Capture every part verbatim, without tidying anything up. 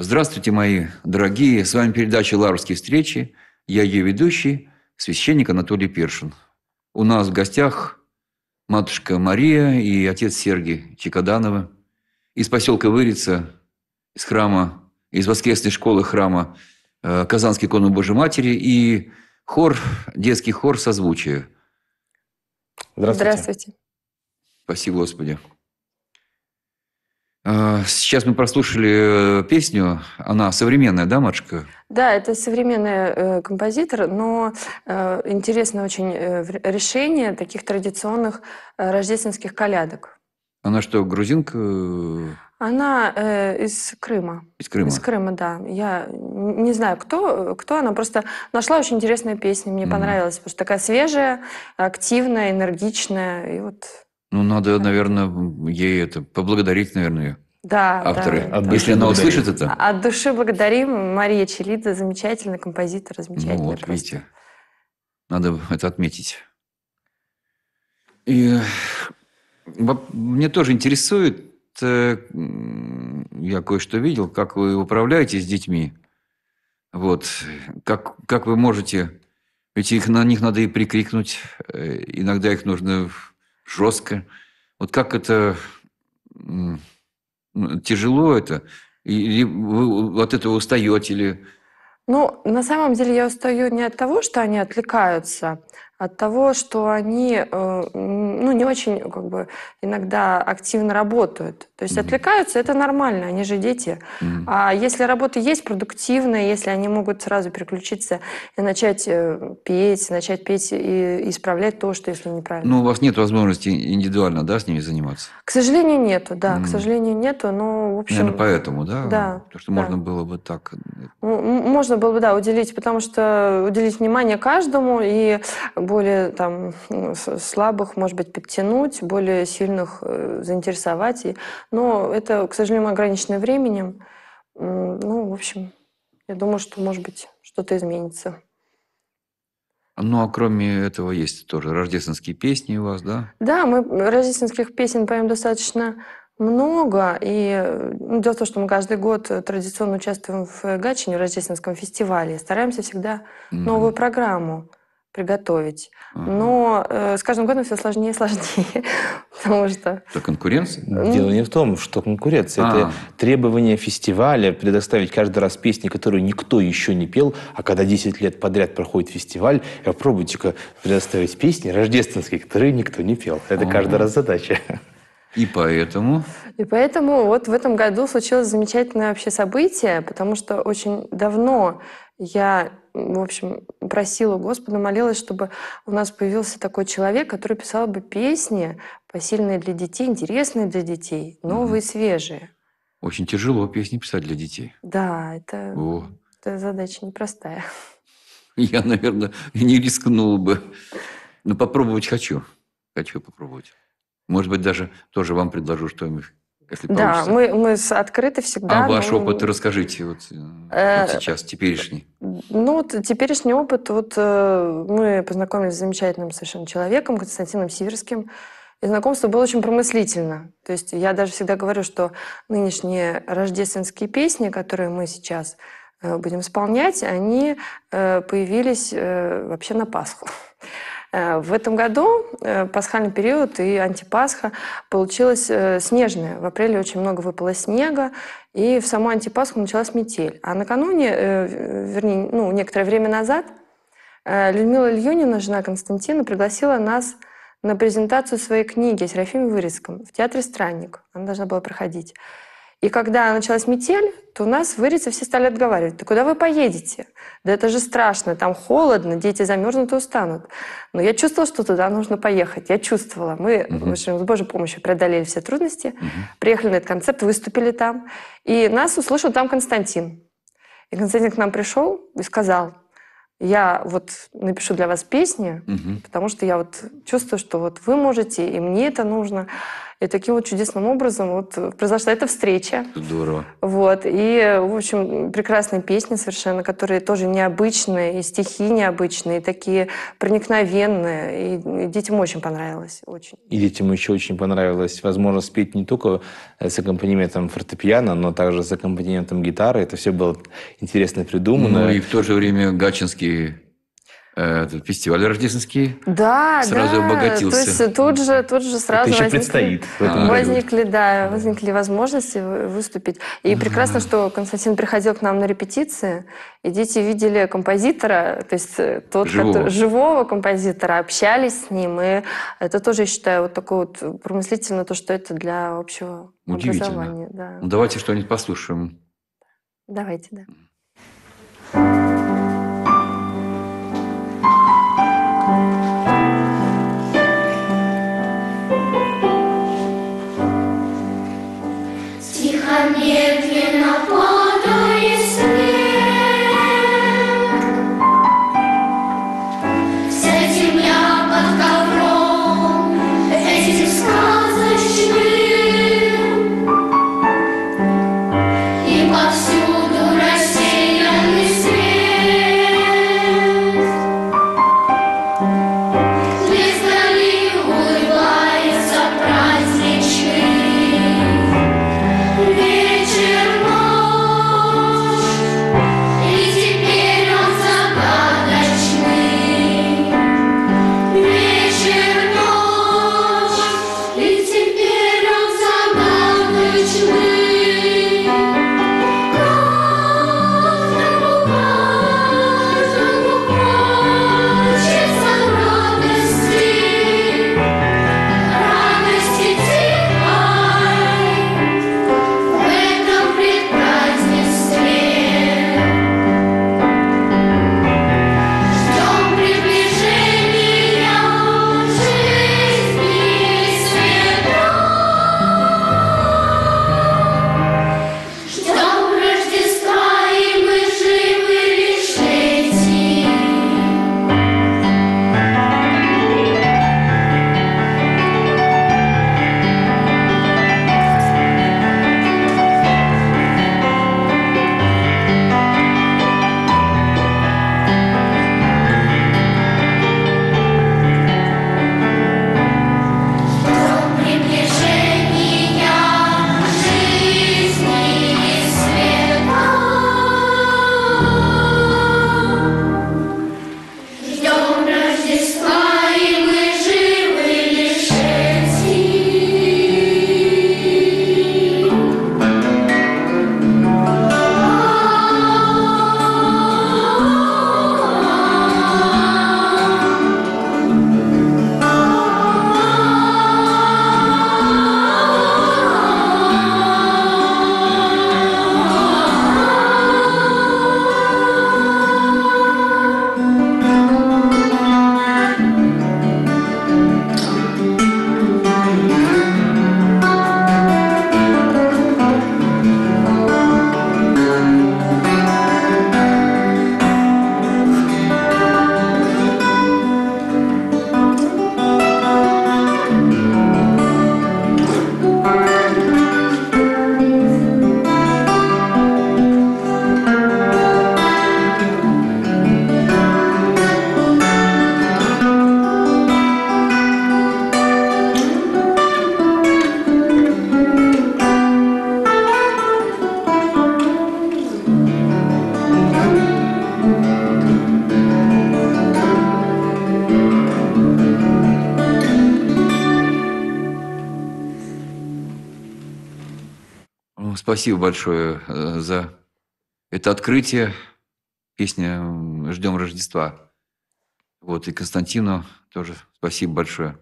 Здравствуйте, мои дорогие. С вами передача «Лаврские встречи». Я ее ведущий, священник Анатолий Першин. У нас в гостях матушка Мария и отец Сергий Чекадановы из поселка Вырица, из храма, из воскресной школы храма э, Казанской иконы Божьей Матери и хор, детский хор «Созвучие». Здравствуйте. Здравствуйте. Спасибо, Господи. Сейчас мы прослушали песню. Она современная, да, матушка? Да, это современный э, композитор, но э, интересное очень э, решение таких традиционных э, рождественских колядок. Она что, грузинка? Она э, из Крыма. Из Крыма? Из Крыма, да. Я не знаю, кто, кто она, просто нашла очень интересную песню, мне mm-hmm. понравилась, потому что такая свежая, активная, энергичная, и вот... Ну, надо, наверное, ей это поблагодарить, наверное, да, авторы. Да, да. Если она услышит это. От души благодарим. Мария Челидзе, замечательный композитор, замечательный. Ну, вот, просто. видите. Надо это отметить. И мне тоже интересует, я кое-что видел, как вы управляете с детьми. Вот. Как, как вы можете... Ведь их, на них надо и прикрикнуть. Иногда их нужно... жестко. Вот как это... Тяжело это? Или вы от этого устаете? Или... Ну, на самом деле я устаю не от того, что они отвлекаются, а от того, что они э, ну, не очень как бы, иногда активно работают. То есть mm-hmm. отвлекаются, это нормально, они же дети. Mm-hmm. А если работа есть продуктивная, если они могут сразу переключиться и начать э, петь, начать петь и исправлять то, что если неправильно. Ну, у вас нет возможности индивидуально, да, с ними заниматься? К сожалению, нету, да, mm-hmm. к сожалению, нету, но, в общем... Наверное, поэтому, да? Да. Потому что да. можно было бы так... Можно было бы, да, уделить, потому что уделить внимание каждому и более там слабых, может быть, подтянуть, более сильных э, заинтересовать. И, но это, к сожалению, ограничено временем. Ну, в общем, я думаю, что, может быть, что-то изменится. Ну, а кроме этого есть тоже рождественские песни у вас, да? Да, мы рождественских песен поем достаточно много. И ну, дело в том, что мы каждый год традиционно участвуем в Гатчине, в рождественском фестивале. Стараемся всегда mm-hmm. новую программу приготовить. Ага. Но э, с каждым годом все сложнее и сложнее. Потому что... Это конкуренция? Дело не в том, что конкуренция. А. Это требование фестиваля предоставить каждый раз песни, которые никто еще не пел. А когда десять лет подряд проходит фестиваль, попробуйте-ка предоставить песни рождественские, которые никто не пел. Это ага. каждый раз задача. И поэтому? И поэтому вот в этом году случилось замечательное вообще событие, потому что очень давно я, в общем, просила Господа, молилась, чтобы у нас появился такой человек, который писал бы песни посильные для детей, интересные для детей, новые, угу. свежие. Очень тяжело песни писать для детей. Да, это, это задача непростая. Я, наверное, не рискнул бы. Но попробовать хочу. Хочу попробовать. Может быть, даже тоже вам предложу что-нибудь, если да, получится. мы, мы открыты всегда. А ваш но... опыт расскажите вот, э, вот сейчас, теперешний. Ну, вот теперешний опыт. Вот э, мы познакомились с замечательным совершенно человеком, Константином Сиверским. И знакомство было очень промыслительно. То есть я даже всегда говорю, что нынешние рождественские песни, которые мы сейчас э, будем исполнять, они э, появились э, вообще на Пасху. В этом году пасхальный период и антипасха получилась снежная. В апреле очень много выпало снега, и в саму антипасху началась метель. А накануне, вернее, ну, некоторое время назад, Людмила Ильюнина, жена Константина, пригласила нас на презентацию своей книги о Серафиме Вырицком в театре «Странник». Она должна была проходить. И когда началась метель, то у нас в Вырице все стали отговаривать. Да куда вы поедете? Да это же страшно, там холодно, дети замерзнут и устанут. Но я чувствовала, что туда нужно поехать. Я чувствовала. Мы, uh-huh. в общем, с Божьей помощью преодолели все трудности, uh-huh. приехали на этот концерт, выступили там. И нас услышал там Константин. И Константин к нам пришел и сказал: я вот напишу для вас песни, uh-huh. потому что я вот чувствую, что вот вы можете, и мне это нужно. И таким вот чудесным образом вот произошла эта встреча. Здорово. Вот. И, в общем, прекрасные песни совершенно, которые тоже необычные, и стихи необычные, и такие проникновенные. И, и детям очень понравилось. Очень. И детям еще очень понравилось возможность спеть не только с аккомпанементом фортепиано, но также с аккомпанементом гитары. Это все было интересно придумано. Ну и в то же время Гатчинский этот фестиваль рождественский да, сразу да. обогатился. То есть тут же, тут же сразу Это еще возникли, предстоит в этом году. возникли, да, возникли возможности выступить. И прекрасно, что Константин приходил к нам на репетиции, и дети видели композитора, то есть тот, Живого. который, живого композитора, общались с ним. И это тоже, я считаю, вот такое вот промыслительно, то, что это для общего образования. Да. Ну, давайте что-нибудь послушаем. Давайте, да. Медленно падает снег, вся земля под ковром этим сказочным, и повсюду рассеянный свет. Вдали улыбается праздничный вечер, ночь, и теперь он загадочный. Вечер, ночь, и теперь он загадочный. Каждому, каждому хочется радости, радости тихой в этом предпразднестве. Ждем приближения жизни света. Ждем Рождества, и мы живы лишь этим. Ждем приближения жизни света. Ждем Рождества, и мы живы лишь этим. Ну, спасибо большое э, за это открытие. Песня м, «Ждем Рождества». Вот, и Константину тоже спасибо большое.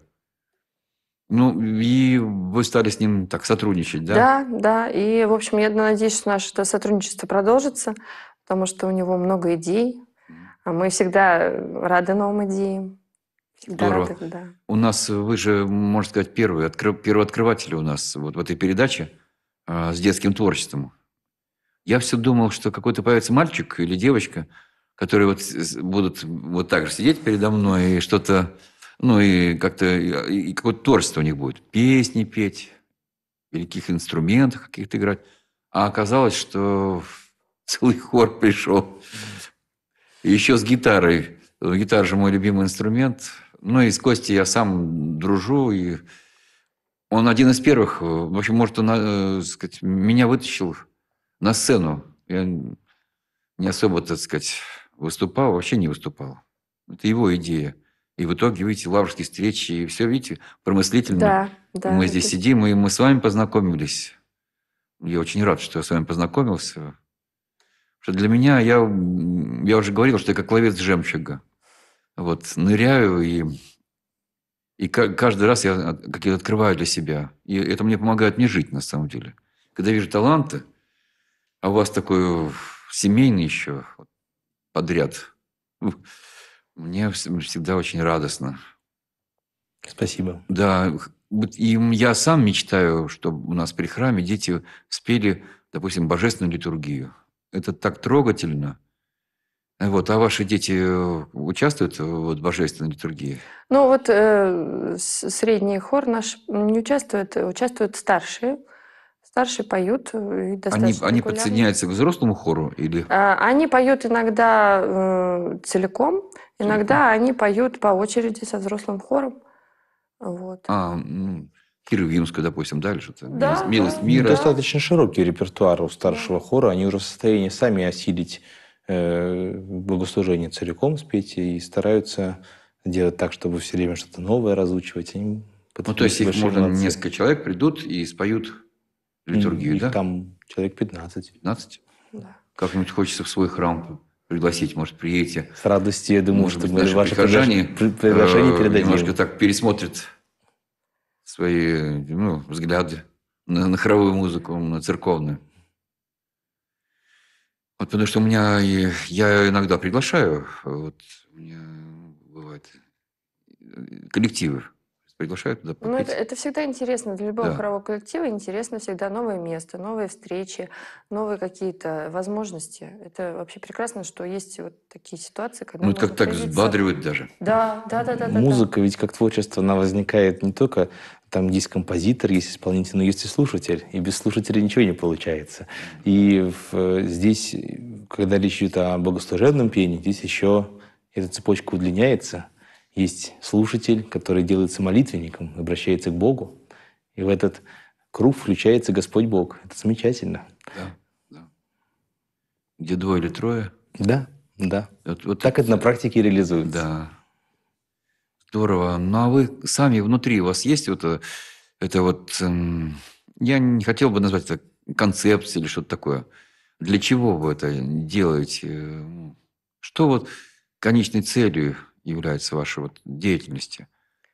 Ну, и вы стали с ним так сотрудничать, да? Да, да. И, в общем, я надеюсь, что наше это сотрудничество продолжится, потому что у него много идей. А мы всегда рады новым идеям. Всегда Здорово. рады, да. У нас, вы же, можно сказать, первые, откры- первооткрыватели у нас вот в этой передаче э, с детским творчеством. Я все думал, что какой-то появится мальчик или девочка, которые вот с- будут вот так же сидеть передо мной и что-то, ну и как-то, и, и какое-то творчество у них будет. Песни петь, великих инструментах каких-то играть. А оказалось, что целый хор пришел. И еще с гитарой. Гитара же мой любимый инструмент. Ну, и с Костей я сам дружу. И он один из первых. В общем, может, он, э, сказать, меня вытащил на сцену. Я не особо, так сказать, выступал. Вообще не выступал. Это его идея. И в итоге, видите, лаврские встречи. И все, видите, промыслительно. Да, да. Мы здесь это- сидим, и мы с вами познакомились. Я очень рад, что я с вами познакомился. Что для меня, я, я уже говорил, что я как ловец жемчуга. Вот, ныряю, и, и ка- каждый раз я какие-то открываю для себя. И это мне помогает мне жить, на самом деле. Когда вижу таланты, а у вас такой семейный еще вот, подряд, мне вс- всегда очень радостно. Спасибо. Да, вот и я сам мечтаю, чтобы у нас при храме дети спели, допустим, божественную литургию. Это так трогательно. Вот, а ваши дети э, участвуют в божественной литургии? Ну вот э, с- средний хор наш не участвует, участвуют старшие. Старшие поют э, и Они, достаточно они регулярно. подсоединяются к взрослому хору или А, Они поют иногда э, целиком, иногда они поют по очереди со взрослым хором. Вот. а, м, Кировинскую, допустим, да, или что-то? Да, Милость, милость да, мира. да. Достаточно широкий репертуар у старшего хора. Они уже в состоянии сами осилить э, богослужение целиком спеть и стараются делать так, чтобы все время что-то новое разучивать. Они Ну, то есть их большие можно, молодцы. несколько человек придут и споют литургию, Их да? там человек пятнадцать. пятнадцать? Да. Как-нибудь хочется в свой храм пригласить, может, приедете. С радостью, я думаю, Может что быть, мы наши ваше прихожане приглаш- при- приглашение э, передадим. немножко так пересмотрят свои ну, взгляды на, на хоровую музыку, на церковную. Вот потому что у меня, и- я иногда приглашаю, вот у меня бывает э, коллективы приглашают туда Ну, это, попеть. это всегда интересно. Для любого Да. хорового коллектива интересно всегда новое место, новые встречи, новые какие-то возможности. Это вообще прекрасно, что есть вот такие ситуации, когда Ну, это можно как так проявиться. взбадривает даже. Да, да, да, да, да. Музыка ведь как творчество, она возникает не только там есть композитор, есть исполнитель, но есть и слушатель. И без слушателя ничего не получается. И в- здесь, когда речь идет о богослужебном пении, здесь еще эта цепочка удлиняется. Есть слушатель, который делается молитвенником, обращается к Богу. И в этот круг включается Господь Бог. Это замечательно. Да, да. Где двое или трое. Да, да. Вот, вот Так это на практике и реализуется. Да. Здорово. Ну, а вы сами внутри, у вас есть вот э, это вот... эм, я не хотел бы назвать это концепцией или что-то такое. Для чего вы это делаете? Ну, что вот конечной целью является вашей вот деятельности?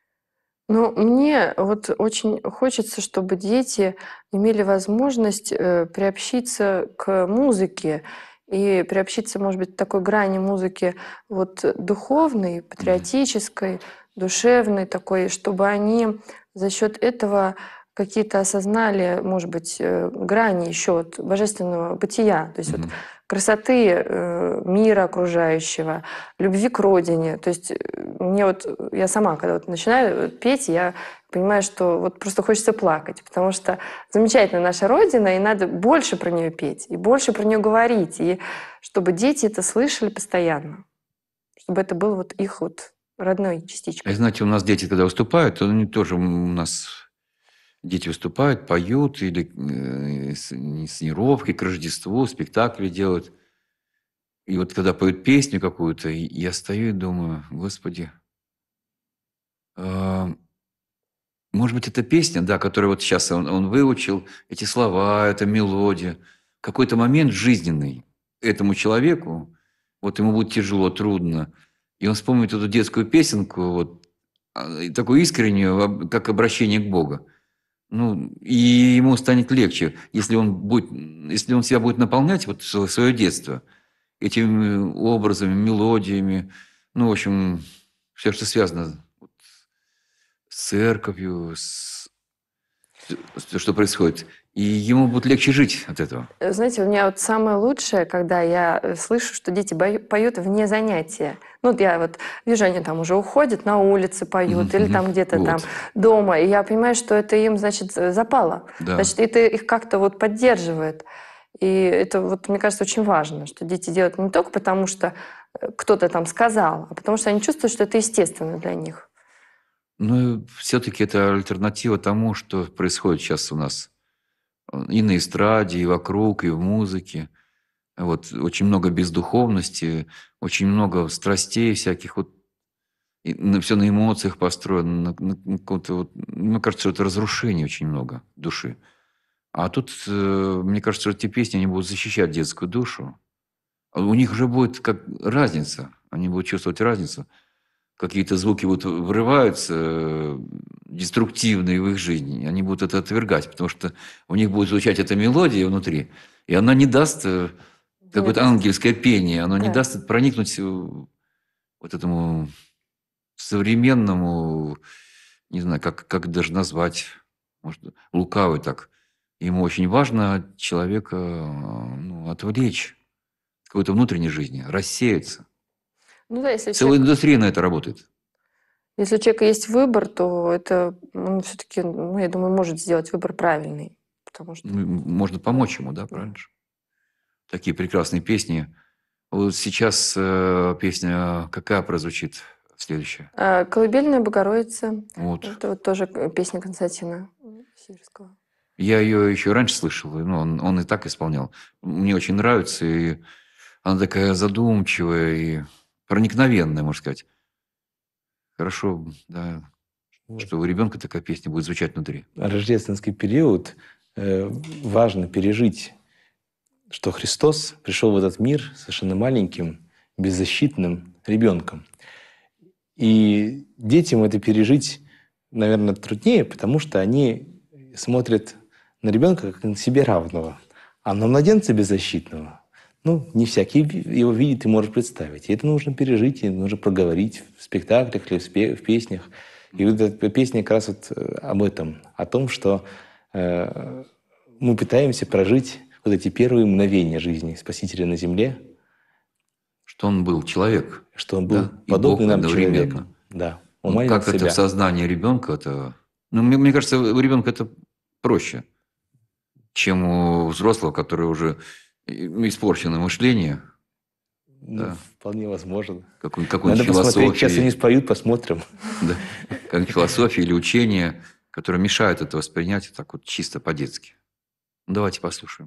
Ну, мне вот очень хочется, чтобы дети имели возможность э, приобщиться к музыке и приобщиться, может быть, к такой грани музыки вот духовной, патриотической, душевной такой, чтобы они за счет этого какие-то осознали, может быть, э, грани еще от божественного бытия, то есть вот Мгм. красоты э, мира окружающего, любви к родине. То есть э, мне вот, э, я сама, когда вот начинаю петь, я понимаю, что вот просто хочется плакать, потому что замечательная наша Родина, и надо больше про нее петь, и больше про нее говорить, и чтобы дети это слышали постоянно, чтобы это был вот их вот родной А частичкой. знаете, у нас дети, когда выступают, то они тоже м, у нас дети выступают, поют или э, с- инсценировки к Рождеству, спектакли делают. И вот когда поют песню какую-то, и я стою и думаю, Господи, а, может быть, эта песня, да, которую вот сейчас он, он выучил, эти слова, эта мелодия, какой-то момент жизненный этому человеку, вот ему будет тяжело, трудно, и он вспомнит эту детскую песенку, вот, а, и такую искреннюю, об- как обращение к Богу. Ну, и ему станет легче, если он будет, если он себя будет наполнять, вот свое детство, этими образами, мелодиями, ну, в общем, все, что связано вот с церковью, с, с- что происходит. И ему будет легче жить от этого. Знаете, у меня вот самое лучшее, когда я слышу, что дети поют вне занятия. Ну, вот я вот вижу, они там уже уходят, на улице поют, mm-hmm. или там где-то вот. там дома. И я понимаю, что это им, значит, запало. Да. Значит, это их как-то вот поддерживает. И это, вот, мне кажется, очень важно, что дети делают не только потому, что кто-то там сказал, а потому что они чувствуют, что это естественно для них. Ну, все-таки это альтернатива тому, что происходит сейчас у нас. И на эстраде, и вокруг, и в музыке. Вот, очень много бездуховности, очень много страстей всяких. Вот, и на, все на эмоциях построено. На, на, вот, мне кажется, это разрушение очень много души. А тут, мне кажется, эти песни, они будут защищать детскую душу. У них уже будет как разница. Они будут чувствовать разницу. Какие-то звуки вот врываются деструктивные в их жизни, они будут это отвергать, потому что у них будет звучать эта мелодия внутри, и она не даст какое-то ангельское пение, оно да. не даст проникнуть вот этому современному, не знаю, как, как даже назвать, может, лукавый так. Ему очень важно человека ну, отвлечь от какой-то внутренней жизни, рассеяться. Ну, да, если Целая человек... индустрия на это работает. Если у человека есть выбор, то это он все-таки, ну, я думаю, может сделать выбор правильный. Потому что... Можно помочь ему, да, правильно же? Такие прекрасные песни. Вот сейчас э, песня какая прозвучит следующая? «Колыбельная Богородица». Вот. Это вот тоже песня Константина Сиверского. Я ее еще раньше слышал, но он, он и так исполнял. Мне очень нравится, и она такая задумчивая и проникновенная, можно сказать. Хорошо, да, вот. Что у ребенка такая песня будет звучать внутри. Рождественский период э, важно пережить, что Христос пришел в этот мир совершенно маленьким, беззащитным ребенком. И детям это пережить, наверное, труднее, потому что они смотрят на ребенка как на себе равного, а на младенца беззащитного. Ну, не всякий его видит и может представить. И это нужно пережить, и нужно проговорить в спектаклях или в, спе- в песнях. И вот эта песня как раз вот об этом, о том, что э, мы пытаемся прожить вот эти первые мгновения жизни Спасителя на земле. Что он был человек. Что он был да? подобный нам человеком. Да. Ну, как себя. Это в сознании ребенка, это... Ну, мне, мне кажется, у ребенка это проще, чем у взрослого, который уже... испорченное мышление. Ну, да. Вполне возможно. Какой, какой-нибудь Надо посмотреть, сейчас они споют, посмотрим. Да. Как философия или учение, которые мешают это воспринять так вот чисто по-детски. Ну, давайте послушаем.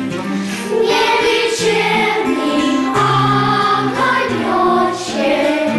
Вечерний огонечек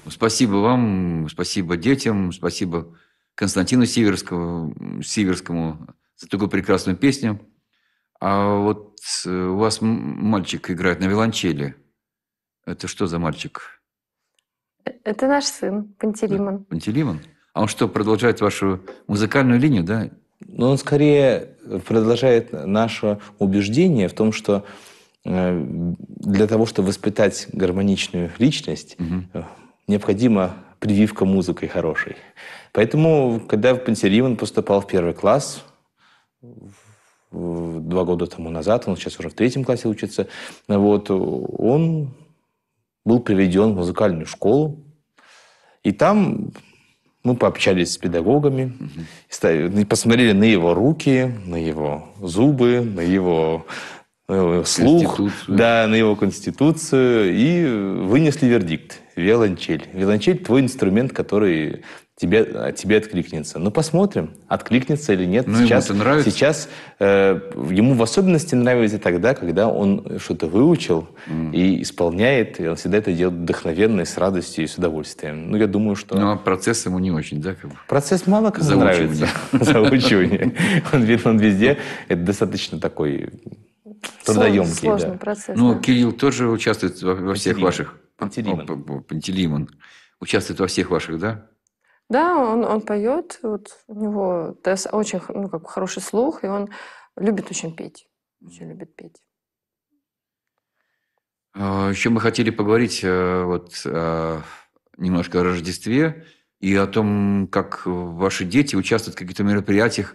Спасибо вам, спасибо детям, спасибо Константину Сиверскому, Сиверскому за такую прекрасную песню. А вот у вас мальчик играет на виолончели. Это что за мальчик? Это наш сын, Пантелеймон. Пантелеймон? А он что, продолжает вашу музыкальную линию, да? Но он скорее продолжает наше убеждение в том, что для того, чтобы воспитать гармоничную личность, угу. необходима прививка музыкой хорошей. Поэтому, когда Пантелеймон поступал в первый класс, два года тому назад, он сейчас уже в третьем классе учится, вот, он был приведен в музыкальную школу, и там мы пообщались с педагогами, угу. посмотрели на его руки, на его зубы, на его слух, да, на его конституцию, и вынесли вердикт. Виолончель. Виолончель – твой инструмент, который тебе, тебе откликнется. Ну, посмотрим, откликнется или нет. Ну, сейчас ему нравится. Сейчас э, ему в особенности нравится тогда, когда он что-то выучил mm. и исполняет, и он всегда это делает вдохновенно, с радостью и с удовольствием. Ну, я думаю, что... Ну, а процесс ему не очень, да? Как бы? Процесс мало кому нравится. Заучивание. Он везде. Это достаточно такой... трудоемкий. Сложный да. процесс. Ну, да. Кирилл тоже участвует во, во всех ваших... Пантелеймон. Пантелеймон. Участвует во всех ваших, да? Да, он, он поет. Вот у него очень ну, как, хороший слух, и он любит очень петь. Очень любит петь. Еще мы хотели поговорить вот, немножко о Рождестве и о том, как ваши дети участвуют в каких-то мероприятиях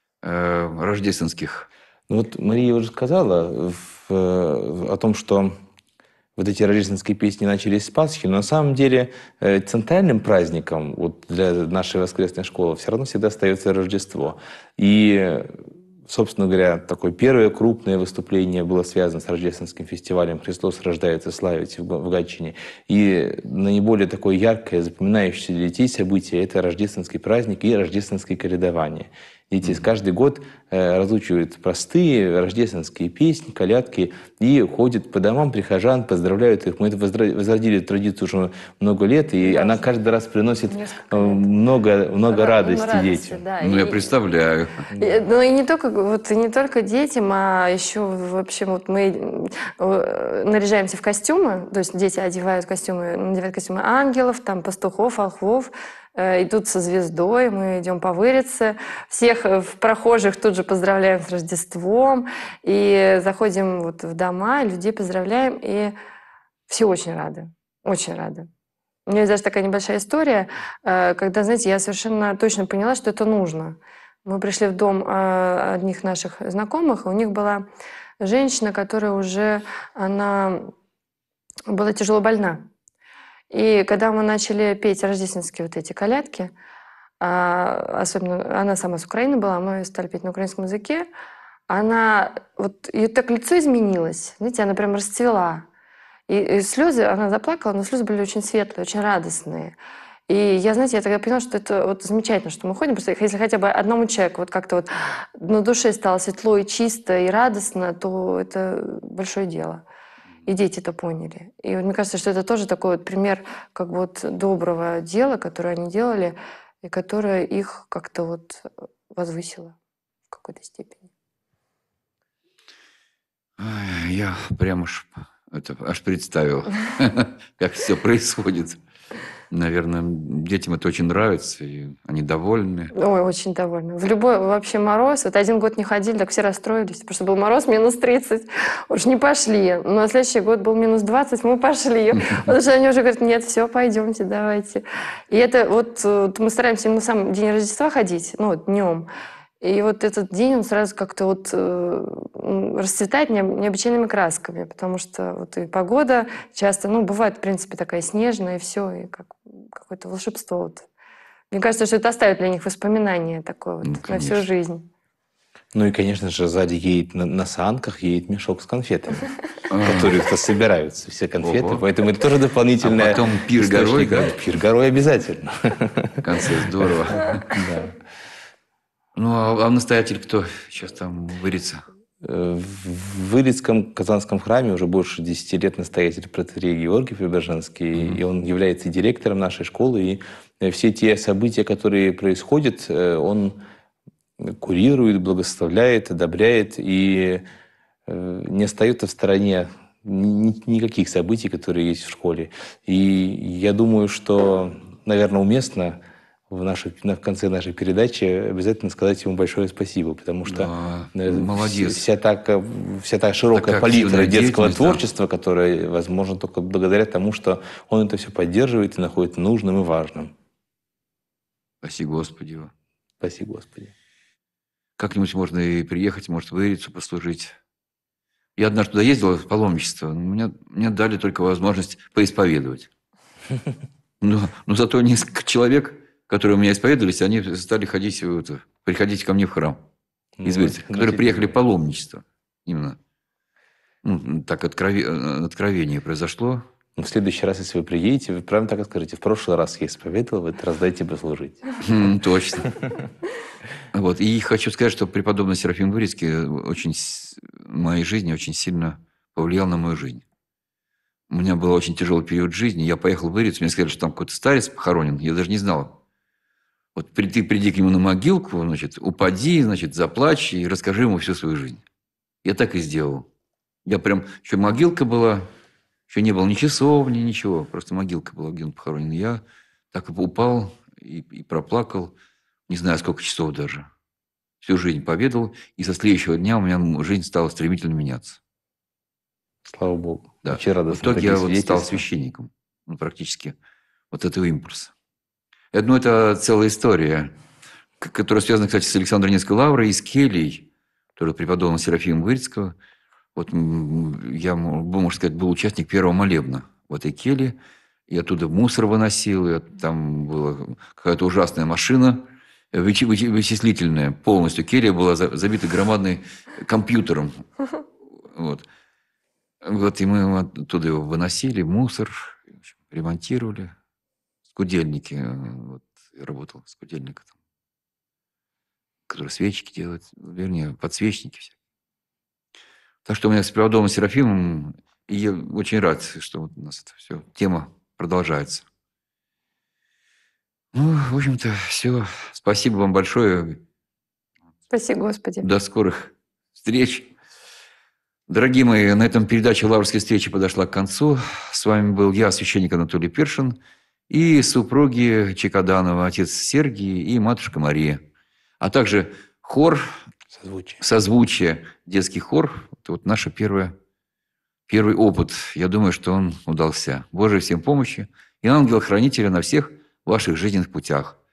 рождественских. Ну вот Мария уже сказала в, о том, что вот эти рождественские песни начались с Пасхи, но на самом деле центральным праздником вот для нашей воскресной школы все равно всегда остается Рождество. И, собственно говоря, такое первое крупное выступление было связано с рождественским фестивалем «Христос рождается, славите» в Гатчине. И наиболее такое яркое, запоминающееся для детей событие – это рождественский праздник и рождественское колядование. Дети mm-hmm. каждый год э, разучивают простые рождественские песни, колядки и ходят по домам прихожан, поздравляют их. Мы это возродили традицию уже много лет, и да, она каждый раз приносит э, много, много Ра- радости, радости детям. Да. Ну, и, я представляю. И, ну, и не только, вот, не только детям, а еще, в общем, вот мы наряжаемся в костюмы, то есть дети одевают костюмы, надевают костюмы ангелов, там, пастухов, волхвов, идут со звездой, мы идем по Вырице, всех в прохожих тут же поздравляем с Рождеством, и заходим вот в дома, людей поздравляем, и все очень рады, очень рады. У меня есть даже такая небольшая история, когда, знаете, я совершенно точно поняла, что это нужно. Мы пришли в дом одних наших знакомых, и у них была женщина, которая уже, она была тяжело больна. И когда мы начали петь рождественские вот эти колядки, особенно она сама с Украины была, мы стали петь на украинском языке, она, вот ее так лицо изменилось, знаете, она прям расцвела. И, и слезы, она заплакала, но слезы были очень светлые, очень радостные. И я, знаете, я тогда поняла, что это вот замечательно, что мы ходим, просто если хотя бы одному человеку вот как-то вот на душе стало светло и чисто, и радостно, то это большое дело. И дети это поняли. И вот мне кажется, что это тоже такой вот пример как бы вот доброго дела, которое они делали, и которое их как-то вот возвысило в какой-то степени. Я прям аж, это, аж представил, как все происходит. Наверное, детям это очень нравится, и они довольны. Ой, очень довольны. В любой вообще мороз, вот один год не ходили, так все расстроились, потому что был мороз минус тридцать, уж не пошли. Но на следующий год был минус двадцать, мы пошли. Потому что они уже говорят, нет, все, пойдемте, давайте. И это вот мы стараемся на сам день Рождества ходить, ну вот днем. И вот этот день, он сразу как-то вот э, расцветает необычайными красками, потому что вот и погода часто, ну, бывает, в принципе, такая снежная, и все, и как, какое-то волшебство. Вот. Мне кажется, что это оставит для них воспоминание такое вот, ну, на всю жизнь. Ну и, конечно же, сзади едет на, на санках едет мешок с конфетами, которые-то собираются, все конфеты, поэтому это тоже дополнительное... А потом пир горой, да? Пир горой обязательно. В конце здорово. Ну, а, а настоятель кто сейчас там вырится? В Вырицком Казанском храме уже больше десяти лет настоятель протоиерей Георгий Преображенский, mm-hmm. и он является директором нашей школы, и все те события, которые происходят, он курирует, благословляет, одобряет, и не остается в стороне никаких событий, которые есть в школе. И я думаю, что, наверное, уместно в, нашей, в конце нашей передачи обязательно сказать ему большое спасибо, потому что да, молодец. Вся, та, вся та широкая палитра детского творчества, да. которая возможно только благодаря тому, что он это все поддерживает и находит нужным и важным. Спаси Господи. Спаси Господи. Как-нибудь можно и приехать, может, в Ирицу послужить. Я однажды туда ездил в паломничество, мне, мне дали только возможность поисповедовать. Но, но зато несколько человек, которые у меня исповедовались, они стали ходить, вот, приходить ко мне в храм. Из Вырицка, ну, которые приехали в паломничество. Именно. Ну, так откровение, откровение произошло. Ну, в следующий раз, если вы приедете, вы прямо так и скажете: в прошлый раз я исповедовал, в этот раз дайте послужить. Точно. Вот. И хочу сказать, что преподобный Серафим Вырицкий очень, в моей жизни очень сильно повлиял на мою жизнь. У меня был очень тяжелый период жизни. Я поехал в Вырицу, мне сказали, что там какой-то старец похоронен. Я даже не знал. Вот ты приди к нему на могилку, значит, упади, значит, заплачь и расскажи ему всю свою жизнь. Я так и сделал. Я прям... Еще могилка была, еще не было ни часовни, ничего. Просто могилка была, где он похоронен. Я так и упал и, и проплакал. Не знаю, сколько часов даже. Всю жизнь поведал. И со следующего дня у меня жизнь стала стремительно меняться. Слава Богу. Да. Очень радостно. В итоге я вот стал священником. Ну, практически вот этого импульса. Я думаю, это целая история, которая связана, кстати, с Александро-Невской лаврой и с кельей, тоже преподобного Серафима Вырицкого. Вот я, можно сказать, был участник первого молебна в этой келье. И оттуда мусор выносил, и там была какая-то ужасная машина вычислительная. Полностью келья была забита громадным компьютером. Вот. Вот, и мы оттуда его выносили, мусор, ремонтировали. Скудельники, вот, я работал скудельником, который свечки делает, вернее, подсвечники все. Так что у меня с преподобным Серафимом, и я очень рад, что вот у нас это все, тема продолжается. Ну, в общем-то, все. Спасибо вам большое. Спаси Господи. До скорых встреч. Дорогие мои, на этом передача «Лаврские встречи» подошла к концу. С вами был я, священник Анатолий Першин, и супруги Чекаданова, отец Сергий и матушка Мария. А также хор, созвучие, созвучие детский хор. Это вот наш первый, первый опыт. Я думаю, что он удался. Божией всем помощи и ангела-хранителя на всех ваших жизненных путях.